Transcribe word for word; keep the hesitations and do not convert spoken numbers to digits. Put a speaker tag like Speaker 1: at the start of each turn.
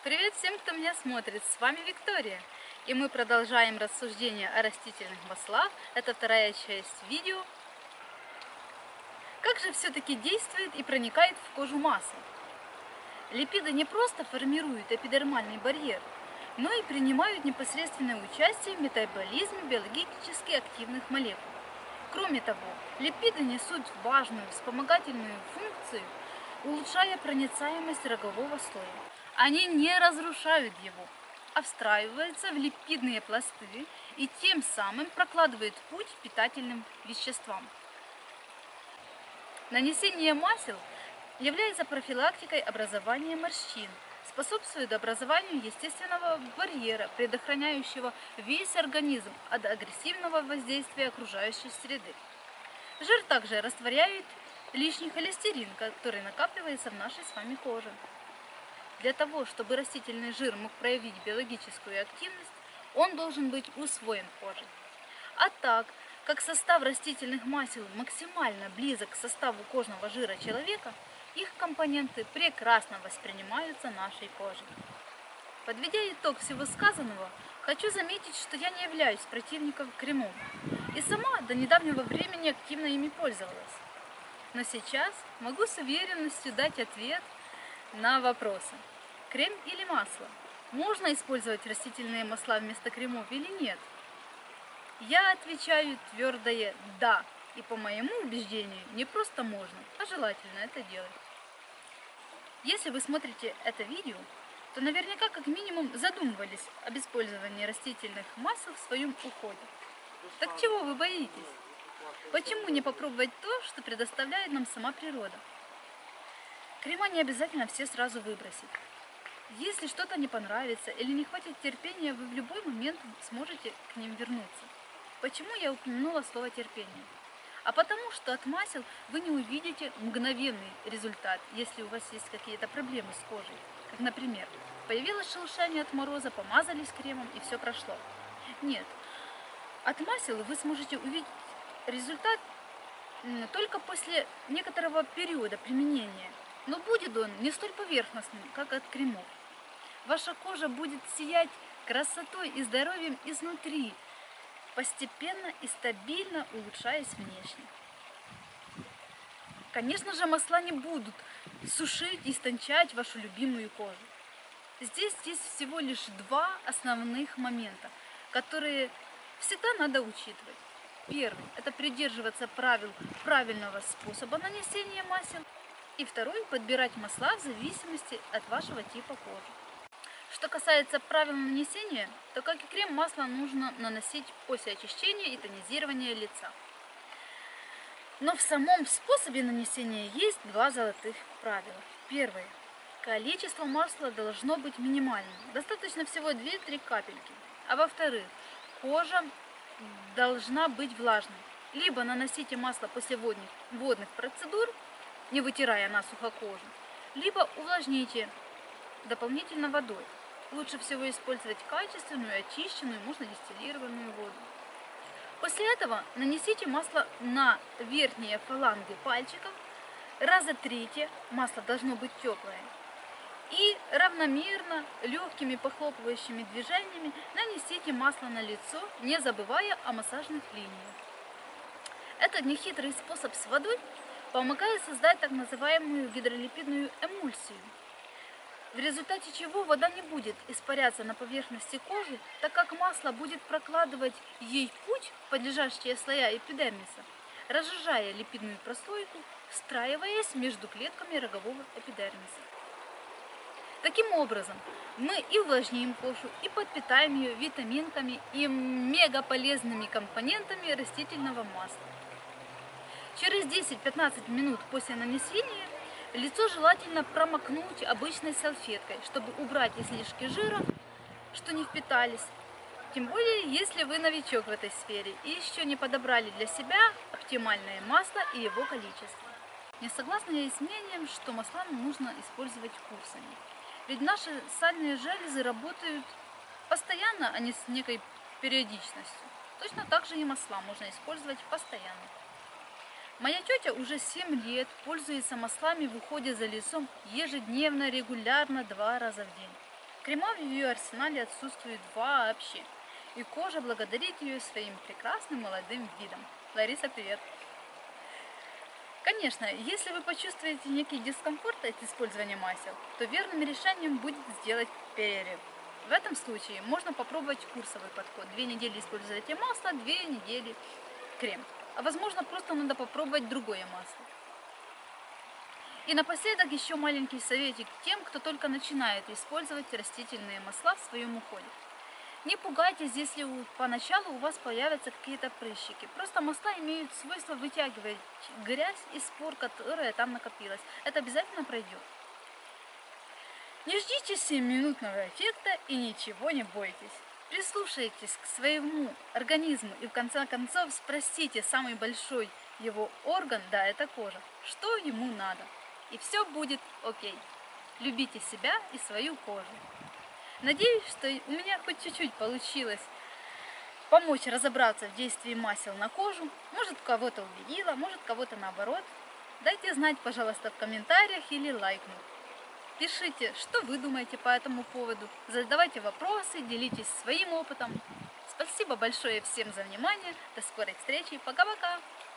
Speaker 1: Привет всем, кто меня смотрит, с вами Виктория. И мы продолжаем рассуждение о растительных маслах. Это вторая часть видео. Как же все-таки действует и проникает в кожу масло? Липиды не просто формируют эпидермальный барьер, но и принимают непосредственное участие в метаболизме биологически активных молекул. Кроме того, липиды несут важную вспомогательную функцию, улучшая проницаемость рогового слоя. Они не разрушают его, а встраиваются в липидные пласты и тем самым прокладывают путь питательным веществам. Нанесение масел является профилактикой образования морщин, способствует образованию естественного барьера, предохраняющего весь организм от агрессивного воздействия окружающей среды. Жир также растворяет лишний холестерин, который накапливается в нашей с вами коже. Для того, чтобы растительный жир мог проявить биологическую активность, он должен быть усвоен кожей. А так, как состав растительных масел максимально близок к составу кожного жира человека, их компоненты прекрасно воспринимаются нашей кожей. Подведя итог всего сказанного, хочу заметить, что я не являюсь противником кремов и сама до недавнего времени активно ими пользовалась. Но сейчас могу с уверенностью дать ответ на вопросы. Крем или масло? Можно использовать растительные масла вместо кремов или нет? Я отвечаю твердое «да». И по моему убеждению не просто можно, а желательно это делать. Если вы смотрите это видео, то наверняка как минимум задумывались об использовании растительных масел в своем уходе. Так чего вы боитесь? Почему не попробовать то, что предоставляет нам сама природа? Крема не обязательно все сразу выбросить. Если что-то не понравится или не хватит терпения, вы в любой момент сможете к ним вернуться. Почему я упомянула слово терпение? А потому что от масел вы не увидите мгновенный результат, если у вас есть какие-то проблемы с кожей. Как, например, появилось шелушение от мороза, помазались кремом и все прошло. Нет, от масел вы сможете увидеть результат только после некоторого периода применения. Но будет он не столь поверхностным, как от кремов. Ваша кожа будет сиять красотой и здоровьем изнутри, постепенно и стабильно улучшаясь внешне. Конечно же, масла не будут сушить и истончать вашу любимую кожу. Здесь есть всего лишь два основных момента, которые всегда надо учитывать. Первый – это придерживаться правил правильного способа нанесения масел. И второй – подбирать масла в зависимости от вашего типа кожи. Что касается правил нанесения, то, как и крем, масло нужно наносить после очищения и тонизирования лица. Но в самом способе нанесения есть два золотых правила. Первое. Количество масла должно быть минимальным. Достаточно всего две-три капельки. А во-вторых, кожа должна быть влажной. Либо наносите масло после водных, водных процедур, не вытирая насухо кожу, либо увлажните дополнительно водой. Лучше всего использовать качественную, очищенную, можно дистиллированную воду. После этого нанесите масло на верхние фаланги пальчиков, раза третье, масло должно быть теплое, и равномерно, легкими похлопывающими движениями нанесите масло на лицо, не забывая о массажных линиях. Этот нехитрый способ с водой помогает создать так называемую гидролипидную эмульсию, в результате чего вода не будет испаряться на поверхности кожи, так как масло будет прокладывать ей путь в подлежащие слоя эпидермиса, разжижая липидную прослойку, встраиваясь между клетками рогового эпидермиса. Таким образом, мы и увлажним кожу, и подпитаем ее витаминками и мегаполезными компонентами растительного масла. Через десять-пятнадцать минут после нанесения лицо желательно промокнуть обычной салфеткой, чтобы убрать излишки жира, что не впитались. Тем более, если вы новичок в этой сфере и еще не подобрали для себя оптимальное масло и его количество. Не согласна я и с мнением, что масла нужно использовать курсами. Ведь наши сальные железы работают постоянно, а не с некой периодичностью. Точно так же и масла можно использовать постоянно. Моя тетя уже семь лет пользуется маслами в уходе за лицом ежедневно, регулярно, два раза в день. Крема в ее арсенале отсутствует вообще. И кожа благодарит ее своим прекрасным молодым видом. Лариса, привет! Конечно, если вы почувствуете некий дискомфорт от использования масел, то верным решением будет сделать перерыв. В этом случае можно попробовать курсовый подход. Две недели используйте масло, две недели крем. А возможно, просто надо попробовать другое масло. И напоследок еще маленький советик тем, кто только начинает использовать растительные масла в своем уходе. Не пугайтесь, если поначалу у вас появятся какие-то прыщики. Просто масла имеют свойство вытягивать грязь и спор, которая там накопилась. Это обязательно пройдет. Не ждите семиминутного эффекта и ничего не бойтесь. Прислушайтесь к своему организму и в конце концов спросите самый большой его орган, да, это кожа, что ему надо. И все будет окей. Любите себя и свою кожу. Надеюсь, что у меня хоть чуть-чуть получилось помочь разобраться в действии масел на кожу. Может, кого-то убедила, может, кого-то наоборот. Дайте знать, пожалуйста, в комментариях или лайкнуть. Пишите, что вы думаете по этому поводу. Задавайте вопросы, делитесь своим опытом. Спасибо большое всем за внимание. До скорой встречи. Пока-пока.